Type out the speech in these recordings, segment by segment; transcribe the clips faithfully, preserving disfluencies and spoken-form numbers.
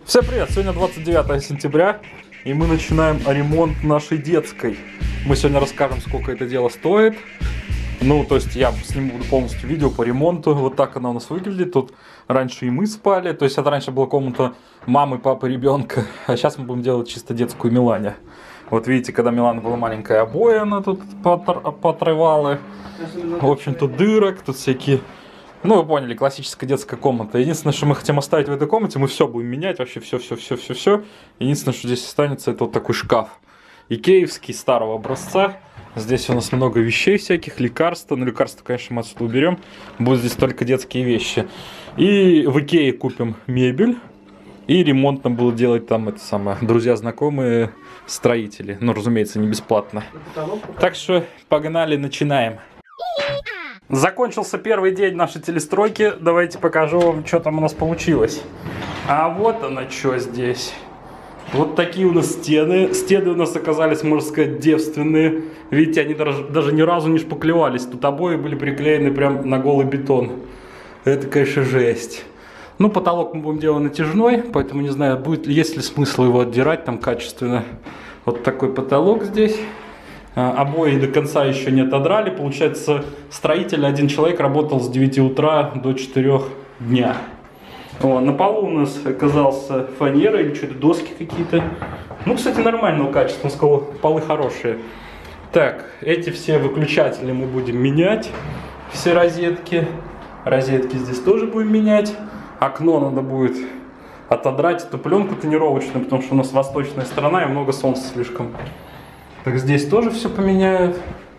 Всем привет! Сегодня двадцать девятое сентября, и мы начинаем ремонт нашей детской. Мы сегодня расскажем, сколько это дело стоит. Ну, то есть я сниму полностью видео по ремонту. Вот так она у нас выглядит. Тут раньше и мы спали. То есть это раньше была комната мамы, папы, ребенка. А сейчас мы будем делать чисто детскую Милане. Вот видите, когда Милана была маленькая, обои она тут поотрывала. В общем, тут дырок, тут всякие... Ну, вы поняли, классическая детская комната. Единственное, что мы хотим оставить в этой комнате, мы все будем менять, вообще все-все-все-все-все. Единственное, что здесь останется, это вот такой шкаф. Икеевский, старого образца. Здесь у нас много вещей всяких, лекарства. Ну, лекарства, конечно, мы отсюда уберем. Будут здесь только детские вещи. И в Икее купим мебель. И ремонт нам будут делать там, это самое, друзья, знакомые, строители. Ну, разумеется, не бесплатно. Так что погнали, начинаем. Закончился первый день нашей телестройки. Давайте покажу вам, что там у нас получилось. А вот оно что здесь. Вот такие у нас стены. Стены у нас оказались, можно сказать, девственные. Видите, они даже, даже ни разу не шпаклевались. Тут обои были приклеены прям на голый бетон. Это, конечно, жесть. Ну, потолок мы будем делать натяжной, поэтому не знаю, будет, есть ли смысл его отдирать там качественно. Вот такой потолок здесь. Обои до конца еще не отодрали. Получается, строитель, один человек работал с девяти утра до четырёх дня. О, на полу у нас оказался фанера или что-то, доски какие-то. Ну, кстати, нормального качества, он сказал, полы хорошие. Так, эти все выключатели мы будем менять. Все розетки. Розетки здесь тоже будем менять. Окно надо будет отодрать эту пленку тонировочную, потому что у нас восточная сторона и много солнца слишком. Так, здесь тоже все поменяют.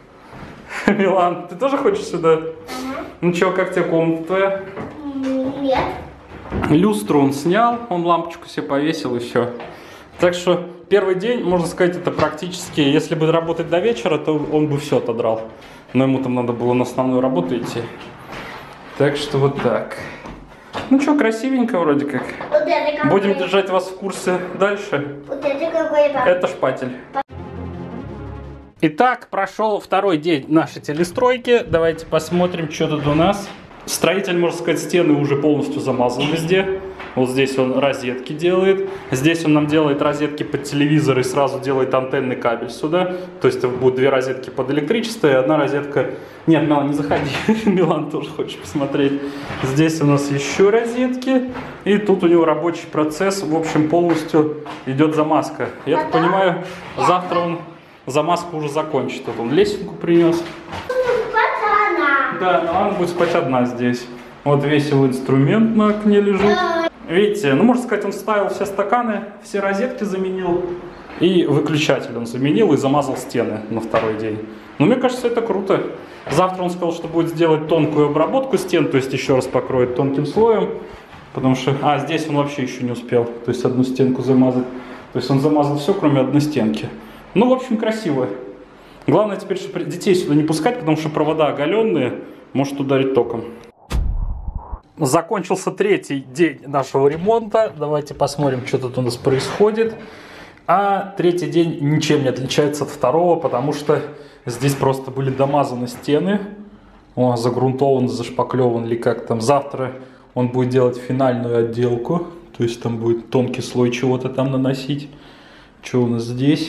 Милан, ты тоже хочешь сюда? Угу. Ну что, как тебе комната твоя? Нет. Люстру он снял, он лампочку себе повесил и все. Так что первый день, можно сказать, это практически, если бы работать до вечера, то он бы все отодрал. Но ему там надо было на основную работу идти. Так что вот так. Ну что, красивенько вроде как. Вот это какой? Будем держать вас в курсе дальше. Вот это какой? Это шпатель. Итак, прошел второй день нашей телестройки. Давайте посмотрим, что тут у нас. Строитель, можно сказать, стены уже полностью замазал везде. Вот здесь он розетки делает. Здесь он нам делает розетки под телевизор и сразу делает антенный кабель сюда. То есть будут две розетки под электричество и одна розетка... Нет, Милан, не заходи. Милан тоже хочет посмотреть. Здесь у нас еще розетки. И тут у него рабочий процесс. В общем, полностью идет замазка. Я так понимаю, завтра он... Замазку уже закончит. Вот он лесенку принес. Да, но она будет спать одна здесь. Вот весь его инструмент на окне лежит. Видите, ну можно сказать, он вставил все стаканы, все розетки заменил. И выключатель он заменил и замазал стены на второй день. Но мне кажется, это круто. Завтра он сказал, что будет сделать тонкую обработку стен, то есть еще раз покроет тонким слоем. Потому что... А, здесь он вообще еще не успел. То есть одну стенку замазать. То есть он замазал все, кроме одной стенки. Ну, в общем, красиво. Главное теперь, чтобы детей сюда не пускать, потому что провода оголенные, может ударить током. Закончился третий день нашего ремонта. Давайте посмотрим, что тут у нас происходит. А третий день ничем не отличается от второго, потому что здесь просто были домазаны стены. О, загрунтован, зашпаклеван или как там. Завтра он будет делать финальную отделку. То есть там будет тонкий слой чего-то там наносить. Что у нас здесь?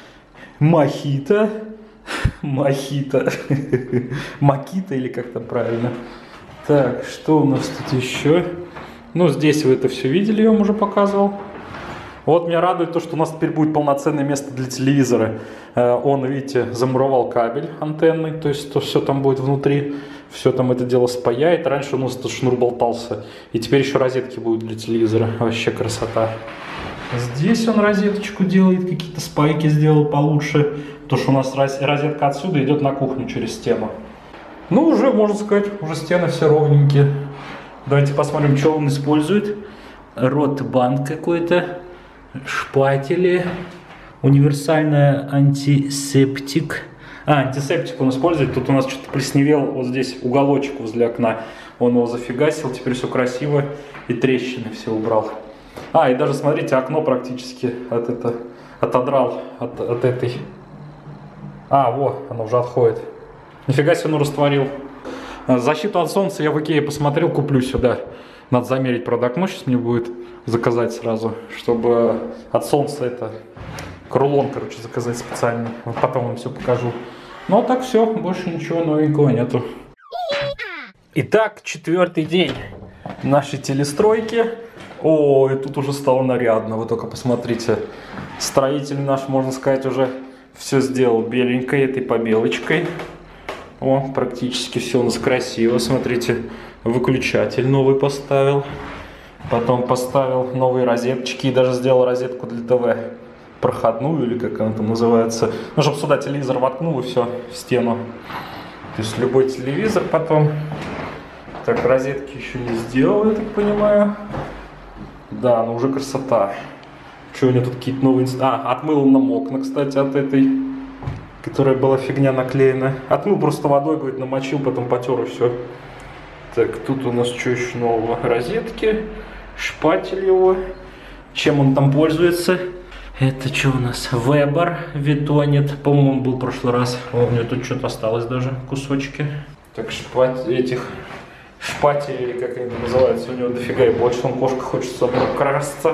Мохито. Мохито. Макита или как там правильно. Так, что у нас тут еще? Ну, здесь вы это все видели, я вам уже показывал. Вот меня радует то, что у нас теперь будет полноценное место для телевизора. Он, видите, замуровал кабель антенный, то есть то все там будет внутри. Все там это дело спаяет. Раньше у нас этот шнур болтался. И теперь еще розетки будут для телевизора. Вообще красота. Здесь он розеточку делает, какие-то спайки сделал получше. Потому что у нас розетка отсюда идет на кухню через стену. Ну, уже, можно сказать, уже стены все ровненькие. Давайте посмотрим, что он использует. Ротбанд какой-то. Шпатели. Универсальная антисептик. А, антисептик он использует. Тут у нас что-то плесневел. Вот здесь уголочек возле окна. Он его зафигасил. Теперь все красиво. И трещины все убрал. А, и даже, смотрите, окно практически от это, отодрал от, от этой. А, вот, оно уже отходит. Нифига себе, оно растворил. Защиту от солнца я в Икее посмотрел, куплю сюда. Надо замерить, правда, окно сейчас мне будет. заказать сразу, чтобы от солнца это рулон, короче, заказать специально. Вот потом вам все покажу. Ну а так все, больше ничего новенького нету. Итак, четвертый день нашей телестройки. О, и тут уже стало нарядно, вы только посмотрите. Строитель наш, можно сказать, уже все сделал беленькой, этой побелочкой. О, практически все у нас красиво, смотрите. Выключатель новый поставил. Потом поставил новые розеточки и даже сделал розетку для ТВ. Проходную, или как она там называется. Ну, чтобы сюда телевизор воткнул и все, в стену. То есть любой телевизор потом. Так, розетки еще не сделал, я так понимаю. Да, ну уже красота. Что у меня тут какие-то новые... А, отмыл нам окна, кстати, от этой, которая была фигня наклеена. Отмыл просто водой, говорит, намочил, потом потер и все. Так, тут у нас что еще нового? Розетки, шпатель его. Чем он там пользуется? Это что у нас? Weber Витонет. По-моему, был в прошлый раз. О, у меня тут что-то осталось даже, кусочки. Так, шпатель этих... Шпатель, или как они называются, у него дофига и больше, он кошка хочет краситься.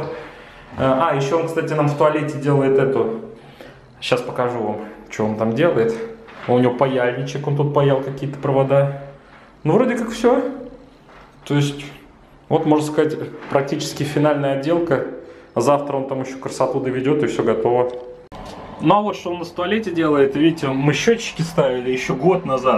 А, еще он, кстати, нам в туалете делает эту. Сейчас покажу вам, что он там делает. У него паяльничек, он тут паял какие-то провода. Ну, вроде как все. То есть, вот, можно сказать, практически финальная отделка. Завтра он там еще красоту доведет, и все готово. Ну, а вот что он в туалете делает. Видите, мы счетчики ставили еще год назад.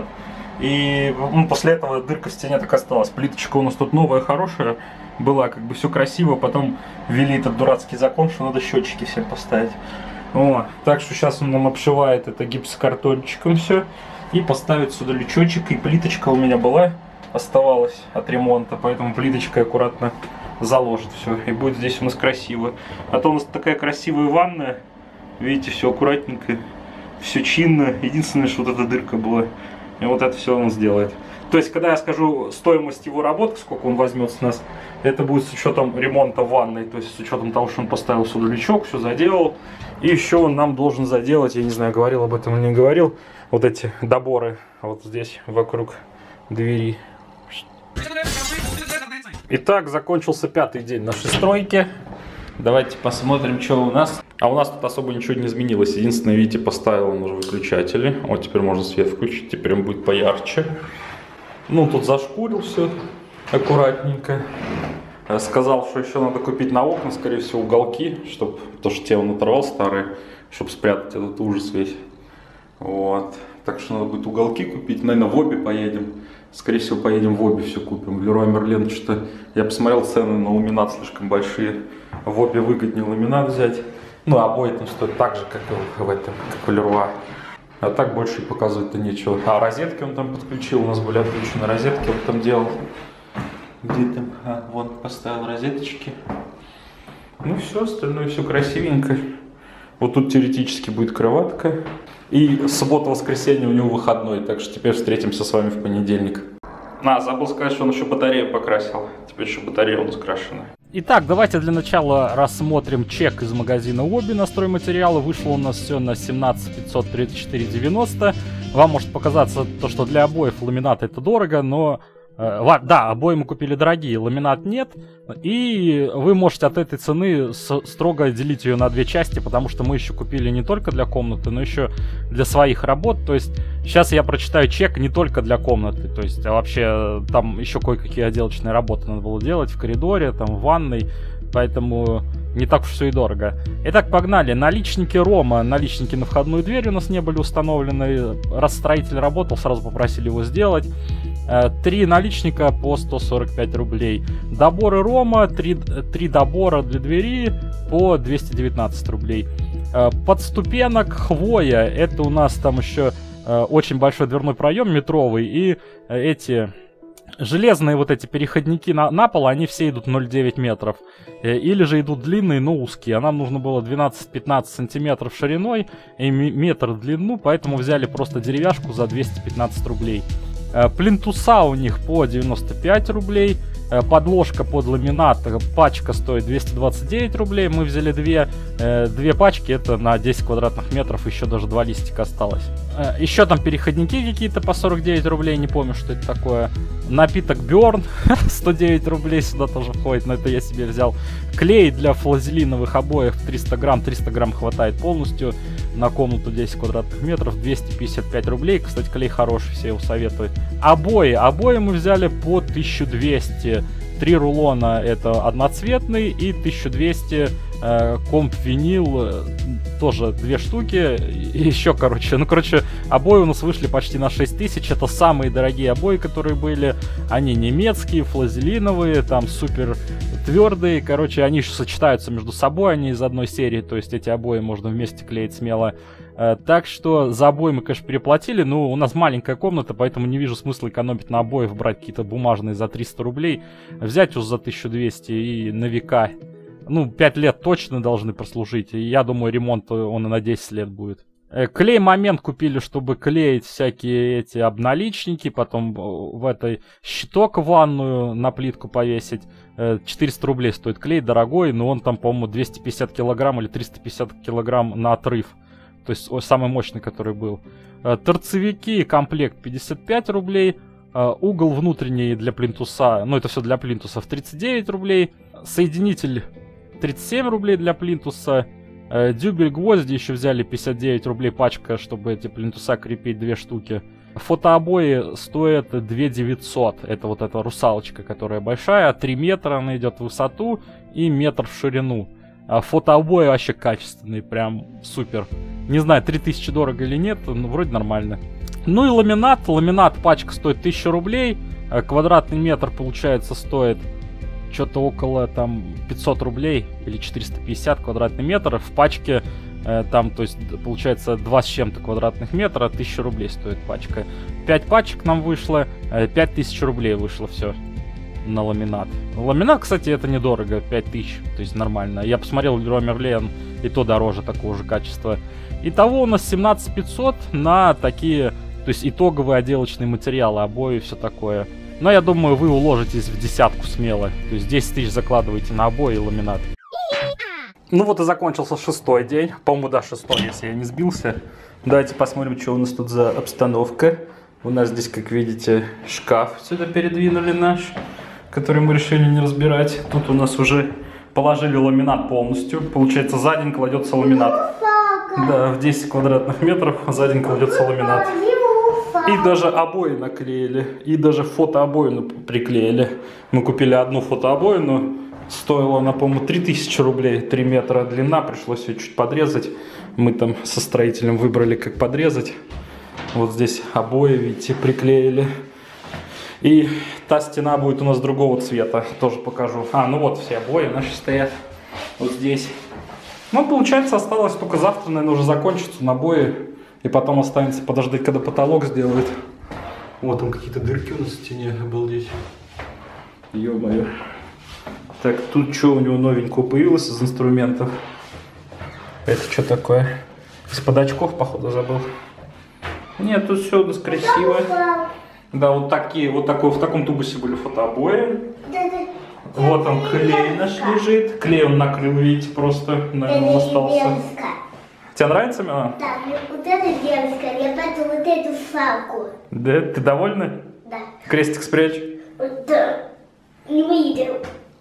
И ну, после этого дырка в стене так осталась. Плиточка у нас тут новая, хорошая была, как бы все красиво. Потом ввели этот дурацкий закон, что надо счетчики всем поставить. О, так что сейчас он нам обшивает это гипсокартончиком все. И поставит сюда лючочек. И плиточка у меня была, оставалась от ремонта. Поэтому плиточкой аккуратно заложит все. И будет здесь у нас красиво. А то у нас такая красивая ванная. Видите, все аккуратненько, все чинно. Единственное, что вот эта дырка была. И вот это все он сделает. То есть, когда я скажу стоимость его работы, сколько он возьмет с нас, это будет с учетом ремонта ванной. То есть, с учетом того, что он поставил сюда лючок, все заделал. И еще он нам должен заделать, я не знаю, говорил об этом или не говорил, вот эти доборы вот здесь, вокруг двери. Итак, закончился пятый день нашей стройки. Давайте посмотрим, что у нас. А у нас тут особо ничего не изменилось. Единственное, видите, поставил он уже выключатели. Вот теперь можно свет включить, теперь он будет поярче. Ну, тут зашкурил все аккуратненько. Сказал, что еще надо купить на окна, скорее всего, уголки, чтобы, то, что те он оторвал старые, чтобы спрятать этот ужас весь. Вот. Так что надо будет уголки купить. Наверное, в обе поедем. Скорее всего, поедем в обе все купим. В Леруа Мерлен что-то... Я посмотрел, цены на ламинат слишком большие. В обе выгоднее ламинат взять. Ну, обои там стоят так же, как и в этом, как в Леруа. А так больше и показывать-то нечего. А розетки он там подключил. У нас были отключены розетки. Он там делал. Где там? А, вон поставил розеточки. Ну все, остальное все красивенько. Вот тут теоретически будет кроватка. И суббота-воскресенье у него выходной, так что теперь встретимся с вами в понедельник. А, забыл сказать, что он еще батарею покрасил. Теперь еще батарея у нас крашена. Итак, давайте для начала рассмотрим чек из магазина Оби на стройматериалы. Вышло у нас все на семнадцать пятьсот тридцать четыре девяносто. Вам может показаться то, что для обоев ламинат это дорого, но... Э, да, обои мы купили дорогие, ламинат нет. И вы можете от этой цены с, строго делить ее на две части, потому что мы еще купили не только для комнаты, но еще для своих работ. То есть сейчас я прочитаю чек не только для комнаты, то есть а вообще там еще кое-какие отделочные работы надо было делать в коридоре, там в ванной. Поэтому не так уж все и дорого. Итак, погнали. Наличники Рома. Наличники на входную дверь у нас не были установлены. Раз строитель работал, сразу попросили его сделать. Три наличника по сто сорок пять рублей. Доборы Рома. Три, три добора для двери по двести девятнадцать рублей. Подступенок Хвоя. Это у нас там еще очень большой дверной проем метровый. И эти... Железные вот эти переходники на, на пол, они все идут ноль целых девять метров. Или же идут длинные, но узкие. А нам нужно было двенадцать-пятнадцать сантиметров шириной и метр в длину, поэтому взяли просто деревяшку за двести пятнадцать рублей. Плинтуса у них по девяносто пять рублей. Подложка под ламинат, пачка стоит двести двадцать девять рублей. Мы взяли две, две пачки, это на десять квадратных метров, еще даже два листика осталось. Еще там переходники какие-то по сорок девять рублей, не помню, что это такое. Напиток Burn сто девять рублей сюда тоже входит, но это я себе взял. Клей для флазелиновых обоев триста грамм, триста грамм хватает полностью на комнату десять квадратных метров, двести пятьдесят пять рублей. Кстати, клей хороший, все его советую. Обои, обои мы взяли по тысяча двести. Три рулона это одноцветный и тысяча двести э, комп винил, э, тоже две штуки. И еще, короче, ну, короче, обои у нас вышли почти на шесть тысяч. Это самые дорогие обои, которые были. Они немецкие, флазелиновые, там супер твердые. Короче, они еще сочетаются между собой, они из одной серии. То есть эти обои можно вместе клеить смело. Так что за обои мы, конечно, переплатили, но у нас маленькая комната, поэтому не вижу смысла экономить на обоев, брать какие-то бумажные за триста рублей, взять уже за тысячу двести и на века. Ну, пять лет точно должны прослужить, и я думаю, ремонт он и на десять лет будет. Клей момент купили, чтобы клеить всякие эти обналичники, потом в этой щиток в ванную на плитку повесить. четыреста рублей стоит клей, дорогой, но он там, по-моему, двести пятьдесят килограмм или триста пятьдесят килограмм на отрыв. То есть самый мощный, который был. Торцевики, комплект пятьдесят пять рублей. Угол внутренний для плинтуса, ну это все для плинтусов, тридцать девять рублей. Соединитель тридцать семь рублей для плинтуса. Дюбель гвозди еще взяли пятьдесят девять рублей пачка, чтобы эти плинтуса крепить, две штуки. Фотообои стоят две тысячи девятьсот. Это вот эта русалочка, которая большая. три метра она идет в высоту и метр в ширину. А фотообои вообще качественные, прям супер. Не знаю, три тысячи дорого или нет, но вроде нормально. Ну и ламинат. Ламинат пачка стоит тысячу рублей. Квадратный метр, получается, стоит что-то около там пятьсот рублей или четыреста пятьдесят квадратный метр. В пачке э, там, то есть, получается, два с чем-то квадратных метра, тысяча рублей стоит пачка. пять пачек нам вышло, э, пять тысяч рублей вышло все на ламинат. Ламинат, кстати, это недорого, пять тысяч, то есть нормально. Я посмотрел Леруа Мерлен, и то дороже такого же качества. Итого у нас семнадцать тысяч пятьсот на такие, то есть итоговые отделочные материалы, обои и все такое. Но я думаю, вы уложитесь в десятку смело. То есть десять тысяч закладываете на обои и ламинат. Ну вот и закончился шестой день. По-моему, да, шестой, если я не сбился. Давайте посмотрим, что у нас тут за обстановка. У нас здесь, как видите, шкаф сюда передвинули наш, который мы решили не разбирать. Тут у нас уже положили ламинат полностью. Получается, за день кладется ламинат. Да, в десять квадратных метров за день кладется ламинат. И даже обои наклеили, и даже фотообоину приклеили. Мы купили одну фотообоину, стоила она, по-моему, три тысячи рублей, три метра длина, пришлось ее чуть подрезать. Мы там со строителем выбрали, как подрезать. Вот здесь обои, видите, приклеили. И та стена будет у нас другого цвета, тоже покажу. А, ну вот все обои наши стоят вот здесь. Ну, получается, осталось только завтра, наверное, уже закончится набои. И потом останется подождать, когда потолок сделают. Вот там какие-то дырки у нас в стене, обалдеть. Ё-моё. Так, тут что у него новенького появилось из инструментов? Это что такое? Из-под очков, походу, забыл. Нет, тут все у нас красиво. Да, вот такие, вот такой, в таком тубусе были фотообои. Вот он, клей наш лежит. Клей он накрыл, видите, просто, наверное, он остался. Тебе нравится, Мила? Да, вот это девушка, я поэтому вот эту фалку. Да, ты довольна? Да. Крестик спрячь. Да, не выйду.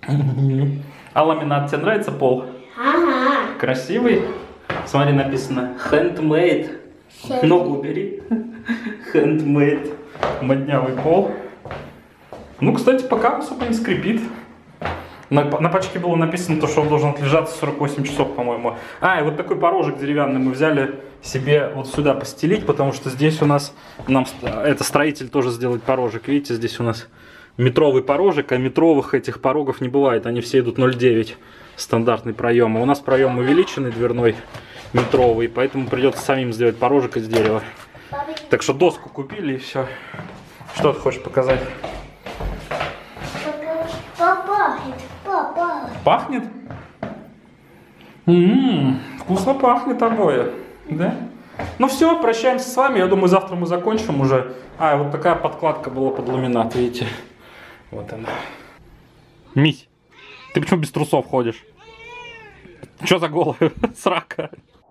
А ламинат тебе нравится, пол? Ага. Красивый? Смотри, написано handmade. Ногу убери. Handmade. Моднявый пол. Ну, кстати, пока особо не скрипит. На, на пачке было написано, то, что он должен отлежаться сорок восемь часов, по-моему. А, и вот такой порожек деревянный мы взяли себе вот сюда постелить, потому что здесь у нас, нам это строитель тоже сделает порожек. Видите, здесь у нас метровый порожек, а метровых этих порогов не бывает. Они все идут ноль девять, стандартный проем. А у нас проем увеличенный дверной, метровый, поэтому придется самим сделать порожек из дерева. Так что доску купили и все. Что ты хочешь показать? Пахнет, папа. Пахнет? М-м-м, вкусно пахнет обои, да? Ну все, прощаемся с вами. Я думаю, завтра мы закончим уже. А, вот такая подкладка была под ламинат, видите? Вот она. Мись, ты почему без трусов ходишь? Что за голая срака?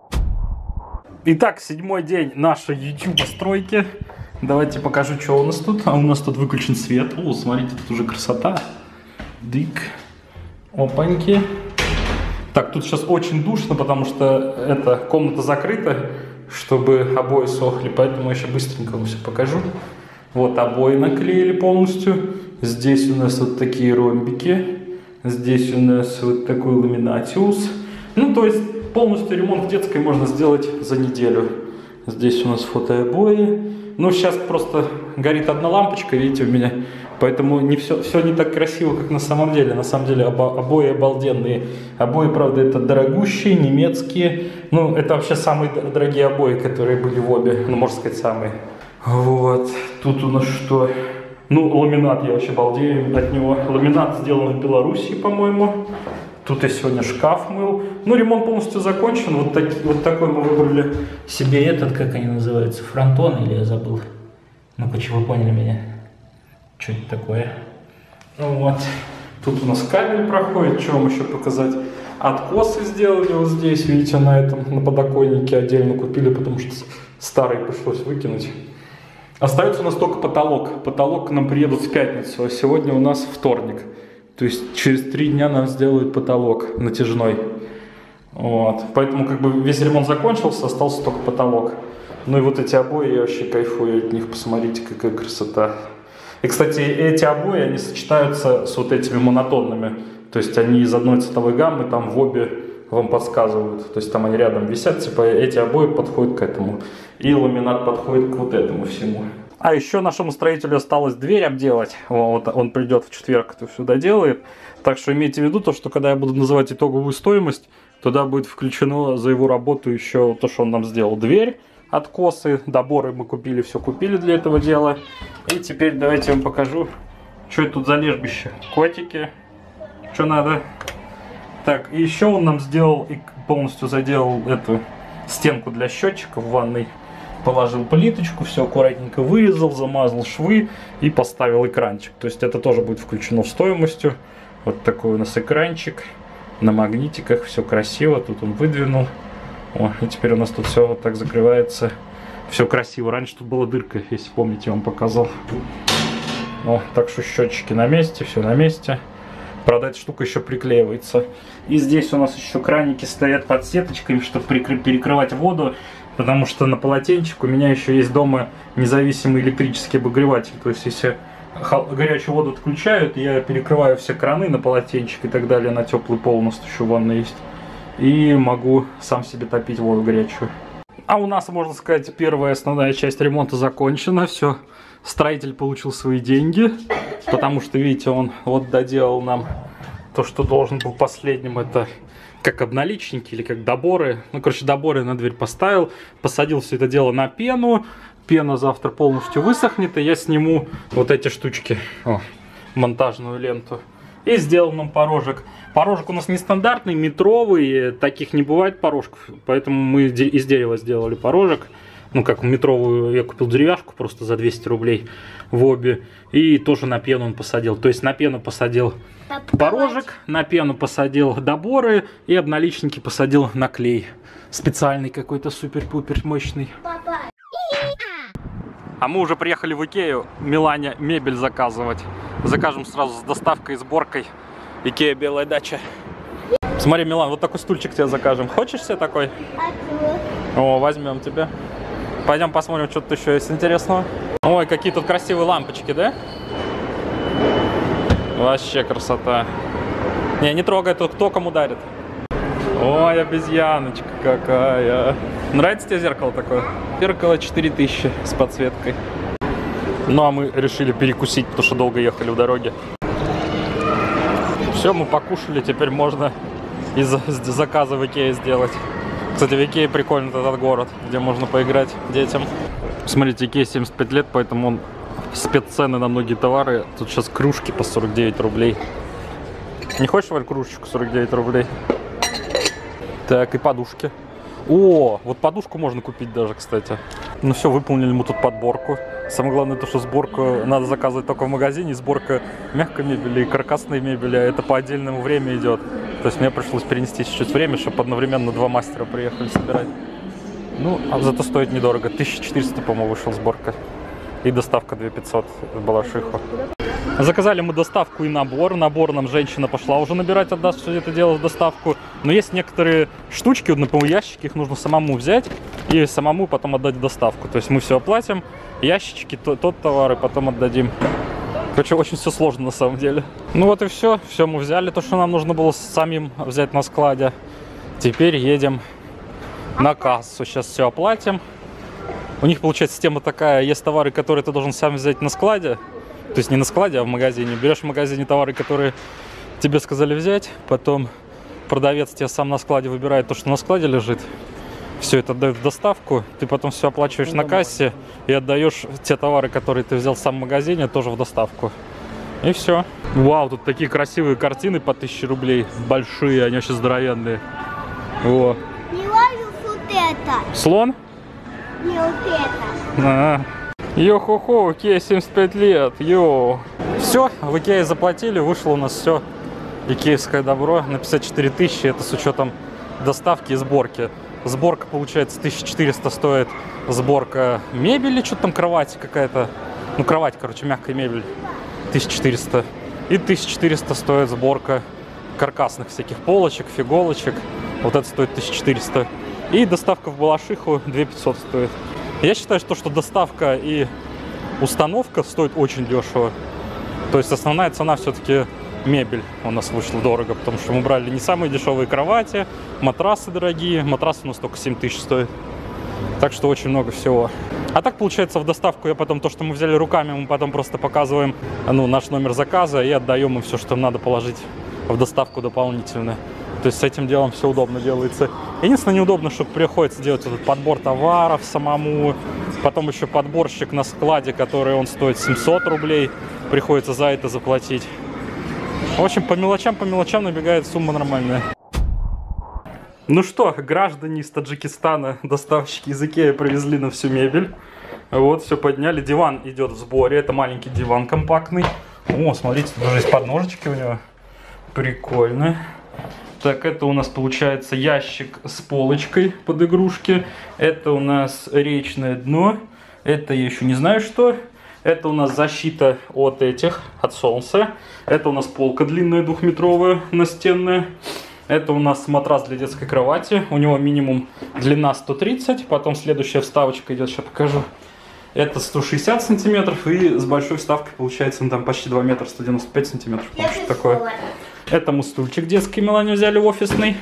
Итак, седьмой день нашей YouTube-стройки. Давайте покажу, что у нас тут. А у нас тут выключен свет. О, смотрите, тут уже красота. Дык. Опаньки. Так, тут сейчас очень душно, потому что эта комната закрыта, чтобы обои сохли. Поэтому я еще быстренько вам все покажу. Вот обои наклеили полностью. Здесь у нас вот такие ромбики. Здесь у нас вот такой ламинатиус. Ну, то есть полностью ремонт в детской можно сделать за неделю. Здесь у нас фотообои. Ну, сейчас просто горит одна лампочка, видите, у меня. Поэтому не все, все не так красиво, как на самом деле. На самом деле обо, обои обалденные. Обои, правда, это дорогущие, немецкие. Ну, это вообще самые дорогие обои, которые были в обе. Ну, можно сказать, самые. Вот. Тут у нас что? Ну, ламинат, я вообще балдею от него. Ламинат сделан в Беларуси, по-моему. Тут я сегодня шкаф мыл. Ну, ремонт полностью закончен. Вот, таки, вот такой мы выбрали себе этот, как они называются, фронтон, или я забыл. Ну-ка, чего вы поняли меня? Что это такое? Вот. Тут у нас кабель проходит. Что вам еще показать? Откосы сделали вот здесь. Видите, на этом, на подоконнике отдельно купили, потому что старый пришлось выкинуть. Остается у нас только потолок. Потолок к нам приедут в пятницу, а сегодня у нас вторник. То есть через три дня нам сделают потолок натяжной. Вот. Поэтому как бы весь ремонт закончился, остался только потолок. Ну и вот эти обои, я вообще кайфую от них. Посмотрите, какая красота. И, кстати, эти обои, они сочетаются с вот этими монотонными. То есть они из одной цветовой гаммы, там в обе вам подсказывают. То есть там они рядом висят, типа эти обои подходят к этому. И ламинат подходит к вот этому всему. А еще нашему строителю осталось дверь обделать. Вот он придет в четверг, это все доделает. Так что имейте в виду, то, что когда я буду называть итоговую стоимость, туда будет включено за его работу еще то, что он нам сделал. Дверь, откосы, доборы мы купили, все купили для этого дела. И теперь давайте я вам покажу, что это тут за лежбище. Котики, что надо. Так, и еще он нам сделал и полностью заделал эту стенку для счетчиков в ванной. Положил плиточку, все аккуратненько вырезал, замазал швы и поставил экранчик. То есть это тоже будет включено в стоимость. Вот такой у нас экранчик на магнитиках, все красиво. Тут он выдвинул. О, и теперь у нас тут все вот так закрывается. Все красиво. Раньше тут была дырка, если помните, я вам показал. О, так что счетчики на месте, все на месте. Правда, эта штука еще приклеивается. И здесь у нас еще краники стоят под сеточками, чтобы перекрывать воду. Потому что на полотенчик у меня еще есть дома независимый электрический обогреватель. То есть, если горячую воду отключают, я перекрываю все краны на полотенчик и так далее, на теплый пол у нас еще ванна есть. И могу сам себе топить воду горячую. А у нас, можно сказать, первая основная часть ремонта закончена. Все, строитель получил свои деньги. Потому что, видите, он вот доделал нам то, что должен был последним. Это как обналичники или как доборы. Ну, короче, доборы на дверь поставил. Посадил все это дело на пену. Пена завтра полностью высохнет. И я сниму вот эти штучки. О, монтажную ленту. И сделал нам порожек. Порожек у нас нестандартный, метровый. Таких не бывает порожков. Поэтому мы из дерева сделали порожек. Ну, как метровую я купил деревяшку просто за двести рублей в обе. И тоже на пену он посадил. То есть на пену посадил порожек, на пену посадил доборы и обналичники посадил на клей. Специальный какой-то супер-пупер мощный. Папа. А мы уже приехали в Икею Милане мебель заказывать. Закажем сразу с доставкой и сборкой. Икея Белая дача. Смотри, Милан, вот такой стульчик тебе закажем. Хочешь себе такой? О, возьмем тебе. Пойдем посмотрим, что тут еще есть интересного. Ой, какие тут красивые лампочки, да? Вообще красота. Не, не трогай, тут кто кому дарит. Ой, обезьяночка какая. Нравится тебе зеркало такое? Зеркало четыре тысячи с подсветкой. Ну, а мы решили перекусить, потому что долго ехали в дороге. Все, мы покушали, теперь можно из заказа в Икее сделать. Кстати, в Икее прикольный этот город, где можно поиграть детям. Смотрите, Икее семьдесят пять лет, поэтому он спеццены на многие товары. Тут сейчас кружки по сорок девять рублей. Не хочешь, Валь, кружечку сорок девять рублей? Так, и подушки. О, вот подушку можно купить даже, кстати. Ну все, выполнили мы тут подборку. Самое главное то, что сборку надо заказывать только в магазине. Сборка мягкой мебели и каркасной мебели, это по отдельному время идет. То есть мне пришлось перенести чуть-чуть время, чтобы одновременно два мастера приехали собирать. Ну, а зато стоит недорого. тысяча четыреста, по-моему, вышел сборка. И доставка две тысячи пятьсот в Балашиху. Заказали мы доставку и набор. Набор нам женщина пошла уже набирать, отдаст все это дело в доставку. Но есть некоторые штучки, вот, например, ящики, их нужно самому взять и самому потом отдать в доставку. То есть мы все оплатим, ящички, то, тот товар и потом отдадим. Короче, очень все сложно на самом деле. Ну вот и все. Все мы взяли, то, что нам нужно было самим взять на складе. Теперь едем на кассу. Сейчас все оплатим. У них, получается, система такая, есть товары, которые ты должен сам взять на складе. То есть не на складе, а в магазине. Берешь в магазине товары, которые тебе сказали взять. Потом продавец тебе сам на складе выбирает то, что на складе лежит. Все это отдает в доставку. Ты потом все оплачиваешь ну, на кассе и отдаешь те товары, которые ты взял сам в магазине, тоже в доставку. И все. Вау, тут такие красивые картины по тысяче рублей. Большие, они очень здоровенные. Во. Не важно вот это. Слон? Не вот это. А. Йо-хо-хо, Икеа семьдесят пять лет, йо. Все, в Икее заплатили, вышло у нас все икеевское добро на пятьдесят четыре тысячи, это с учетом доставки и сборки. Сборка, получается, тысяча четыреста стоит сборка мебели, что-то там, кровать какая-то, ну, кровать, короче, мягкая мебель, тысяча четыреста. И тысяча четыреста стоит сборка каркасных всяких полочек, фиголочек, вот это стоит тысяча четыреста. И доставка в Балашиху две тысячи пятьсот стоит. Я считаю, что, что доставка и установка стоит очень дешево. То есть основная цена все-таки мебель у нас вышла дорого, потому что мы брали не самые дешевые кровати, матрасы дорогие. Матрасы у нас только семь тысяч стоят. Так что очень много всего. А так получается в доставку я потом то, что мы взяли руками, мы потом просто показываем ну, наш номер заказа и отдаем им все, что надо положить в доставку дополнительно. То есть с этим делом все удобно делается. Единственное, неудобно, что приходится делать этот подбор товаров самому. Потом еще подборщик на складе, который он стоит семьсот рублей. Приходится за это заплатить. В общем, по мелочам, по мелочам набегает сумма нормальная. Ну что, граждане из Таджикистана, доставщики из Икеа привезли нам всю мебель. Вот, все подняли. Диван идет в сборе. Это маленький диван компактный. О, смотрите, даже есть подножечки у него. Прикольно. Так, это у нас получается ящик с полочкой под игрушки. Это у нас речное дно. Это я еще не знаю что. Это у нас защита от этих, от солнца. Это у нас полка длинная двухметровая настенная. Это у нас матрас для детской кровати. У него минимум длина сто тридцать. Потом следующая вставочка идет, сейчас покажу. Это сто шестьдесят сантиметров. И с большой вставкой получается ну, там почти два метра, сто девяносто пять сантиметров. Что такое? Это мы стульчик детский Милане взяли офисный.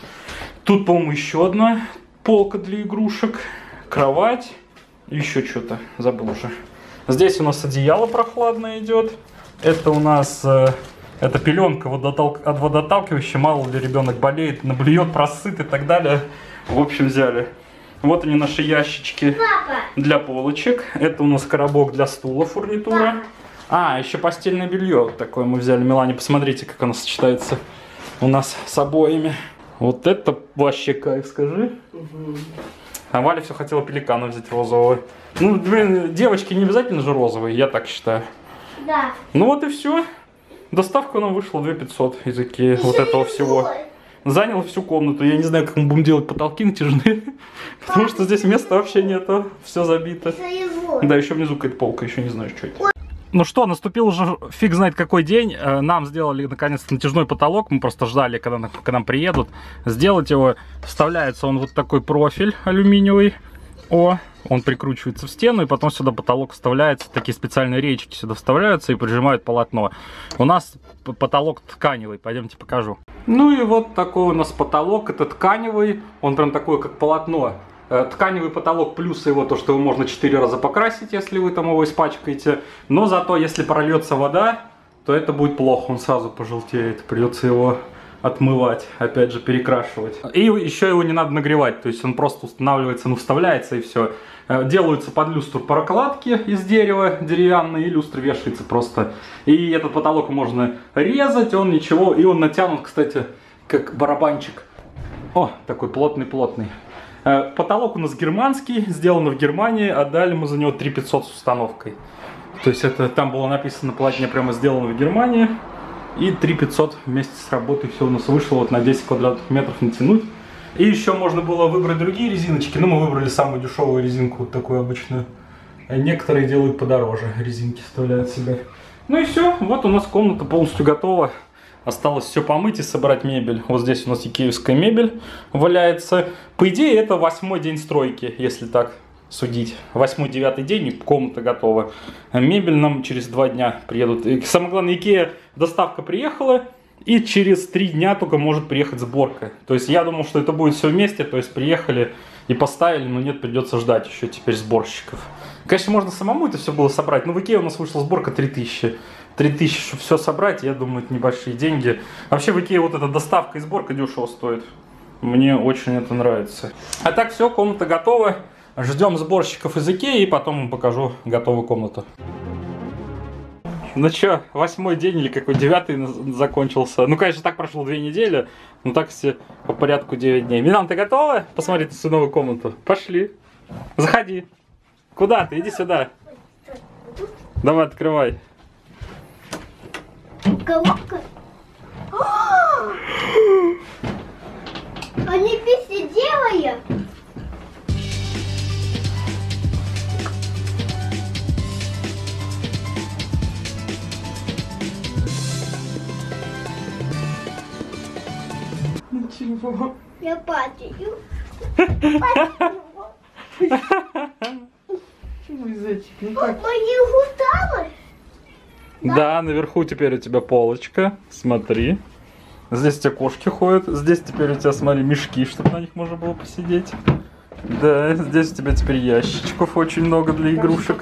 Тут, по-моему, еще одна полка для игрушек. Кровать. Еще что-то. Забыл уже. Здесь у нас одеяло прохладное идет. Это у нас... Э, это пеленка водотал... от водоталкивающая. Мало ли ребенок болеет, наблюет, просыт и так далее. В общем, взяли. Вот они наши ящички Папа. Для полочек. Это у нас коробок для стула, фурнитура. Папа. А, еще постельное белье такое мы взяли. Милане, посмотрите, как оно сочетается у нас с обоями. Вот это вообще кайф, скажи. Угу. А Валя все хотела пеликана взять розового. Ну, блин, девочки не обязательно же розовые, я так считаю. Да. Ну вот и все. Доставка нам вышла две тысячи пятьсот из Икеи, вот этого всего. Занял всю комнату. Я не знаю, как мы будем делать, потолки натяжные. Потому что здесь места вообще нету. Все забито. Да, еще внизу какая-то полка, еще не знаю, что это. Ну что, наступил уже фиг знает какой день. Нам сделали наконец-то натяжной потолок. Мы просто ждали, когда к нам приедут. Сделать его. Вставляется он вот такой профиль алюминиевый. О, он прикручивается в стену, и потом сюда потолок вставляется. Такие специальные речки сюда вставляются и прижимают полотно. У нас потолок тканевый. Пойдемте покажу. Ну и вот такой у нас потолок. Это тканевый. Он прям такой, как полотно. Тканевый потолок, плюс его то, что его можно четыре раза покрасить, если вы там его испачкаете. Но зато, если прольется вода, то это будет плохо, он сразу пожелтеет. Придется его отмывать, опять же перекрашивать. И еще его не надо нагревать, то есть он просто устанавливается, ну вставляется и все. Делаются под люстру прокладки из дерева деревянные, и люстра вешается просто. И этот потолок можно резать, он ничего, и он натянут, кстати, как барабанчик. О, такой плотный-плотный. Потолок у нас германский, сделано в Германии, отдали мы за него три тысячи пятьсот с установкой. То есть это там было написано на полотне прямо сделано в Германии. И три тысячи пятьсот вместе с работой все у нас вышло вот на десять квадратных метров натянуть. И еще можно было выбрать другие резиночки. Но мы выбрали самую дешевую резинку, вот такую обычную. А некоторые делают подороже, резинки вставляют себе. Ну и все, вот у нас комната полностью готова. Осталось все помыть и собрать мебель. Вот здесь у нас икеевская мебель валяется. По идее, это восьмой день стройки, если так судить. Восьмой-девятый день, комната готова. Мебель нам через два дня приедут. И самое главное, Икея, доставка приехала, и через три дня только может приехать сборка. То есть я думал, что это будет все вместе, то есть приехали и поставили, но нет, придется ждать еще теперь сборщиков. Конечно, можно самому это все было собрать, но в Икее у нас вышла сборка три тысячи. три тысячи, чтобы все собрать, я думаю, это небольшие деньги. Вообще в Икее вот эта доставка и сборка дешево стоит. Мне очень это нравится. А так все, комната готова. Ждем сборщиков из Икеи и потом вам покажу готовую комнату. Ну что, восьмой день или какой, девятый закончился. Ну, конечно, так прошло две недели, но так все по порядку девять дней. Милан, ты готова посмотреть на свою новую комнату? Пошли. Заходи. Куда ты? Иди сюда. Давай, открывай. Коробка. Они песеделые. Ничего. Я падаю. Мой зайчик, ну как? Мои гуталы. Да, наверху теперь у тебя полочка. Смотри. Здесь у тебя кошки ходят. Здесь теперь у тебя, смотри, мешки, чтобы на них можно было посидеть. Да, здесь у тебя теперь ящичков очень много для игрушек.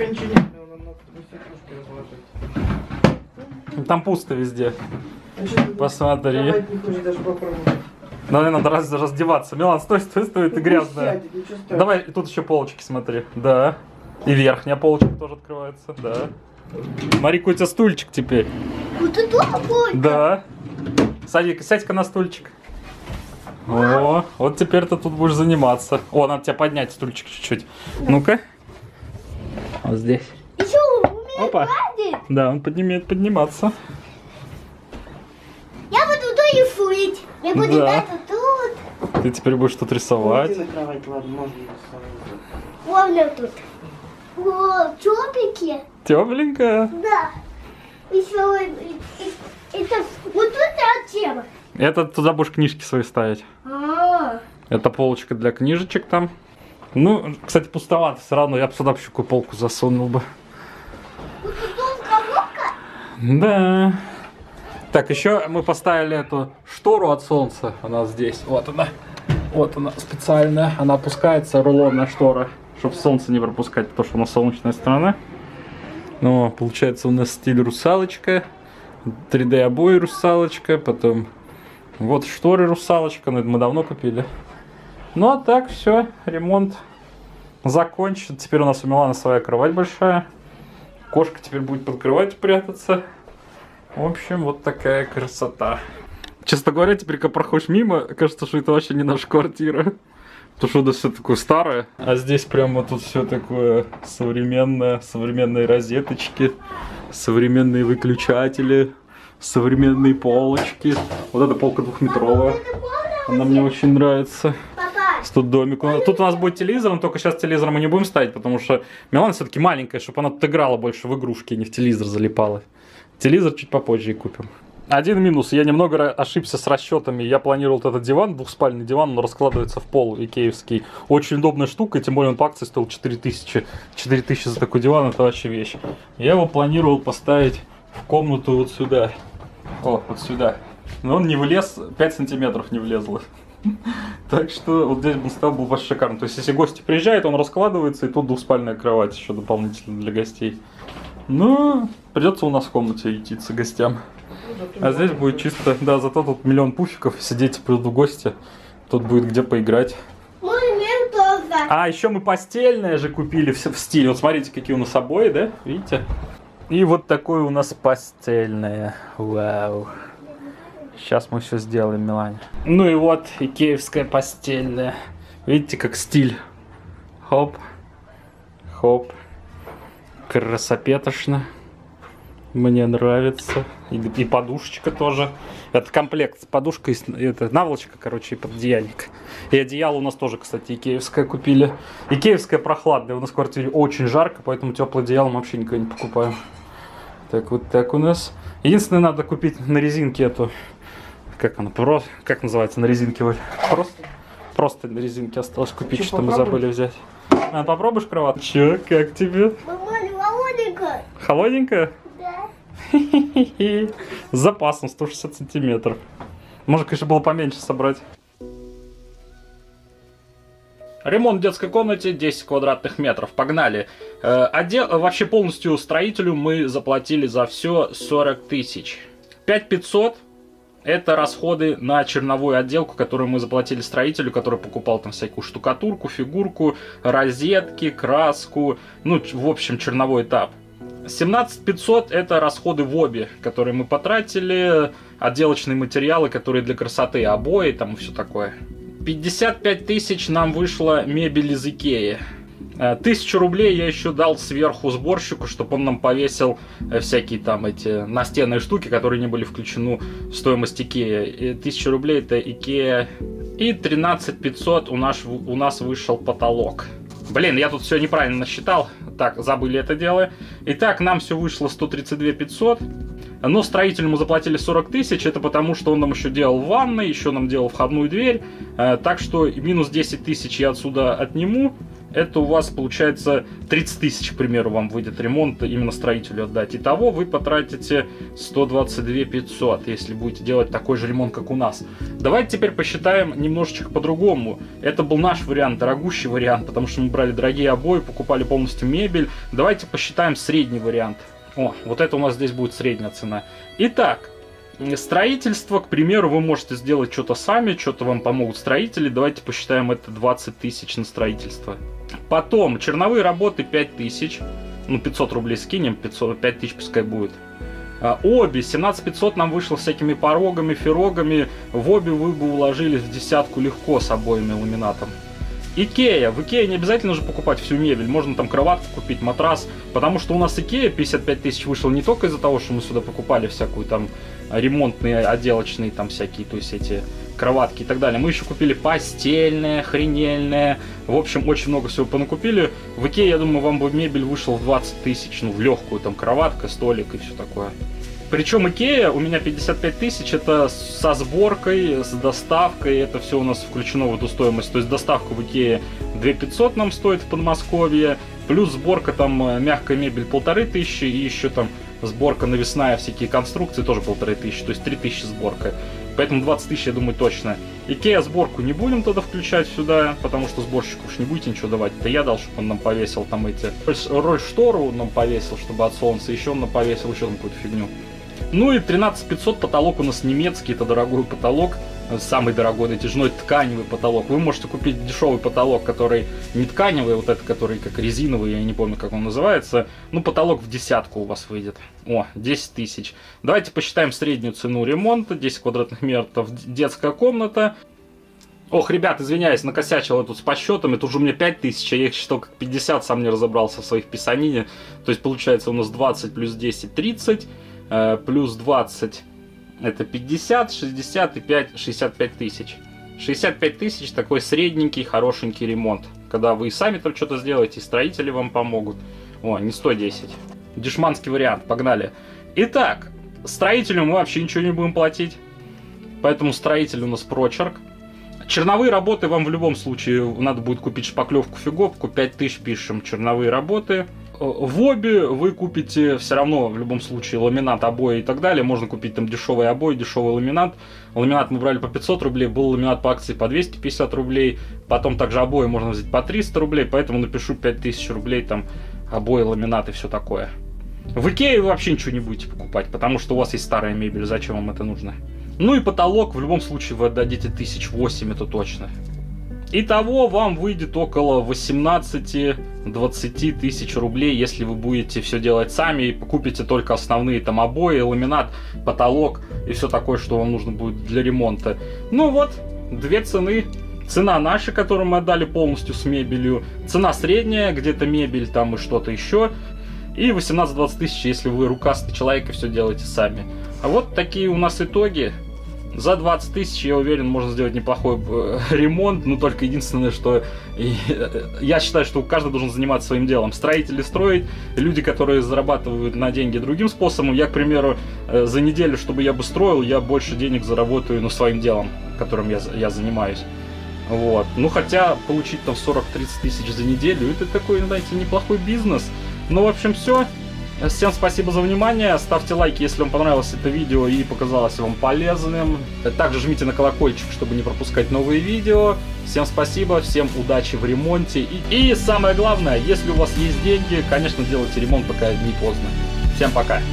Там пусто везде. Посмотри. Наверное, надо раз, раздеваться. Милан, стой, стой, стой, ты грязная. Давай, тут еще полочки, смотри. Да. И верхняя полочка тоже открывается, да. Смотри, какой у тебя стульчик теперь. Вот это какой? Да. Садик, сядь-ка на стульчик. О, вот теперь ты тут будешь заниматься. О, надо тебя поднять стульчик чуть-чуть. Ну-ка. Вот здесь. Еще у меня Опа. падает. Да, он поднимет подниматься. Я буду тут рисовать. Я буду Да. это тут. Ты теперь будешь тут рисовать. На кровать, ладно, можно рисовать. Вот тут. О, чопики. Тепленькая. Да. Еще это вот тут тема. Это туда будешь книжки свои ставить. А, Это полочка для книжечек там. Ну, кстати, пустовато все равно. Я бы сюда еще какую полку засунул бы. вот тут коробка. Да. Так, еще мы поставили эту штору от солнца. Она здесь. Вот она. Вот она специальная. Она опускается, рулонная штора, чтобы солнце не пропускать, потому что у нас солнечная сторона. Ну, получается у нас стиль русалочка. три дэ обои русалочка. Потом вот шторы русалочка. Но это мы давно купили. Ну а так все. Ремонт закончен. Теперь у нас у Миланы своя кровать большая. Кошка теперь будет под кроватью прятаться. В общем, вот такая красота. Честно говоря, теперь, когда проходишь мимо, кажется, что это вообще не наша квартира. Потому что это все такое старое. А здесь прямо тут все такое современное. Современные розеточки, современные выключатели, современные полочки. Вот эта полка двухметровая. Она мне очень нравится. Папа. Тут домик. Тут у нас будет телевизор, но только сейчас телевизор мы не будем ставить, потому что Милана все-таки маленькая, чтобы она тут играла больше в игрушки, не в телевизор залипала. Телевизор чуть попозже и купим. Один минус. Я немного ошибся с расчетами. Я планировал этот диван, двухспальный диван, но раскладывается в пол икеевский. Очень удобная штука, тем более он по акции стоил четыре тысячи. четыре тысячи за такой диван, это вообще вещь. Я его планировал поставить в комнату вот сюда. О, вот сюда. Но он не влез, пять сантиметров не влезло. Так что вот здесь бы стал был вообще шикарно. То есть если гости приезжают, он раскладывается, и тут двухспальная кровать еще дополнительно для гостей. Ну, придется у нас в комнате ютиться гостям. А здесь будет чисто, да, зато тут миллион пуфиков, сидеть придут в гости, тут будет где поиграть. Мой мем тоже. А, еще мы постельное же купили в, в стиле, вот смотрите, какие у нас обои, да, видите? И вот такое у нас постельное, вау. Сейчас мы все сделаем, Милане. Ну и вот, икеевская постельная. Видите, как стиль. Хоп. Хоп. Красопетошно. Мне нравится. И, и подушечка тоже. Это комплект с подушкой, это наволочка, короче, и пододеяльник. И одеяло у нас тоже, кстати, икеевское купили. Икеевское прохладное. У нас в квартире очень жарко, поэтому теплое одеяло мы вообще никогда не покупаем. Так, вот так у нас. Единственное, надо купить на резинке эту. Как она? Про... Как называется на резинке? Просто, просто на резинке осталось купить, Че, что мы попробуй? забыли взять. А, попробуешь кровать? Че, как тебе? Мама, холодненько. Холодненькая? Да. С запасом сто шестьдесят сантиметров. Может, конечно, было поменьше собрать. Ремонт в детской комнате десять квадратных метров. Погнали. Э, отдел, вообще полностью строителю мы заплатили за все сорок тысяч. пять пятьсот это расходы на черновую отделку, которую мы заплатили строителю, который покупал там всякую штукатурку, фигурку, розетки, краску. Ну, в общем, черновой этап. семнадцать пятьсот это расходы в обе, которые мы потратили, отделочные материалы, которые для красоты, обои там и все такое. пятьдесят пять тысяч нам вышла мебель из Икеи. Тысячу рублей я еще дал сверху сборщику, чтобы он нам повесил всякие там эти настенные штуки, которые не были включены в стоимость Икеи. Тысяча рублей это Икея. И тринадцать пятьсот у нас, у нас вышел потолок. Блин, я тут все неправильно насчитал. Так, забыли это дело. Итак, нам все вышло сто тридцать два пятьсот. Но строителю мы заплатили сорок тысяч. Это потому, что он нам еще делал ванны, еще нам делал входную дверь. Так что минус десять тысяч я отсюда отниму. Это у вас получается тридцать тысяч, к примеру, вам выйдет ремонт именно строителю отдать. Итого вы потратите сто двадцать два пятьсот, если будете делать такой же ремонт, как у нас. Давайте теперь посчитаем немножечко по-другому. Это был наш вариант, дорогущий вариант, потому что мы брали дорогие обои, покупали полностью мебель. Давайте посчитаем средний вариант. О, вот это у нас здесь будет средняя цена. Итак, строительство, к примеру, вы можете сделать что-то сами, что-то вам помогут строители. Давайте посчитаем это двадцать тысяч на строительство. Потом, черновые работы пять тысяч. Ну, пятьсот рублей скинем, пятьсот, пять тысяч пускай будет. А, обе, семнадцать пятьсот нам вышло всякими порогами, фирогами. В обе вы бы уложились в десятку легко с обоими ламинатом. Икея. В Икее не обязательно же покупать всю мебель. Можно там кроватку купить, матрас. Потому что у нас Икея пятьдесят пять тысяч вышло не только из-за того, что мы сюда покупали всякую там ремонтные, отделочные там всякие, то есть эти кроватки и так далее. Мы еще купили постельное, хренельное. В общем, очень много всего понакупили. В Икее, я думаю, вам бы мебель вышла в двадцать тысяч. Ну, в легкую, там кроватка, столик и все такое. Причем Икея у меня пятьдесят пять тысяч, это со сборкой, с доставкой, это все у нас включено в эту стоимость. То есть доставка в Икее две тысячи пятьсот нам стоит в Подмосковье, плюс сборка там мягкая мебель полторы тысячи, и еще там сборка навесная, всякие конструкции тоже полторы тысячи, то есть три тысячи сборка. Поэтому двадцать тысяч, я думаю, точно. Икея сборку не будем тогда включать сюда, потому что сборщику уж не будете ничего давать. Это я дал, чтобы он нам повесил там эти... Роль штору нам повесил, чтобы от солнца, еще он нам повесил еще там какую-то фигню. Ну и тринадцать пятьсот потолок у нас немецкий, это дорогой потолок, самый дорогой, натяжной тканевый потолок. Вы можете купить дешевый потолок, который не тканевый, вот это, который как резиновый, я не помню, как он называется. Ну, потолок в десятку у вас выйдет. О, десять тысяч. Давайте посчитаем среднюю цену ремонта, десять квадратных метров, детская комната. Ох, ребят, извиняюсь, накосячил я тут с подсчетами, тут же у меня пять тысяч, а я их считал как пятьдесят, сам не разобрался в своих писанине. То есть получается у нас двадцать плюс десять, тридцать. Плюс двадцать это пятьдесят, шестьдесят и пять, шестьдесят пять тысяч. шестьдесят пять тысяч такой средненький, хорошенький ремонт. Когда вы сами там что-то сделаете, строители вам помогут. О, не сто десять. Дешманский вариант, погнали. Итак, строителю мы вообще ничего не будем платить. Поэтому строитель у нас прочерк. Черновые работы вам в любом случае надо будет купить шпаклевку, фиговку. пять тысяч пишем черновые работы. В обе вы купите все равно в любом случае ламинат, обои и так далее. Можно купить там дешевые обои, дешевый ламинат. Ламинат мы брали по пятьсот рублей, был ламинат по акции по двести пятьдесят рублей. Потом также обои можно взять по триста рублей, поэтому напишу пять тысяч рублей там обои, ламинат и все такое. В Икее вы вообще ничего не будете покупать, потому что у вас есть старая мебель, зачем вам это нужно? Ну и потолок в любом случае вы отдадите тысяч восемь, это точно. Итого вам выйдет около восемнадцати-двадцати тысяч рублей, если вы будете все делать сами и купите только основные там обои, ламинат, потолок и все такое, что вам нужно будет для ремонта. Ну вот, две цены. цена наша, которую мы отдали полностью с мебелью, цена средняя, где-то мебель там и что-то еще, и восемнадцать-двадцать тысяч, если вы рукастый человек и все делаете сами. А вот такие у нас итоги. За двадцать тысяч, я уверен, можно сделать неплохой ремонт, но только единственное, что я считаю, что каждый должен заниматься своим делом. Строители строить, люди, которые зарабатывают на деньги другим способом. Я, к примеру, за неделю, чтобы я бы строил, я больше денег заработаю, ну, своим делом, которым я, я занимаюсь. Вот. Ну, хотя получить там сорок-тридцать тысяч за неделю, это такой, знаете, неплохой бизнес. Ну, в общем, все. Всем спасибо за внимание, ставьте лайки, если вам понравилось это видео и показалось вам полезным. Также жмите на колокольчик, чтобы не пропускать новые видео. Всем спасибо, всем удачи в ремонте. И, и самое главное, если у вас есть деньги, конечно, делайте ремонт, пока не поздно. Всем пока!